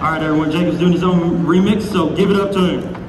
All right, everyone, Jacob's doing his own remix, so give it up to him.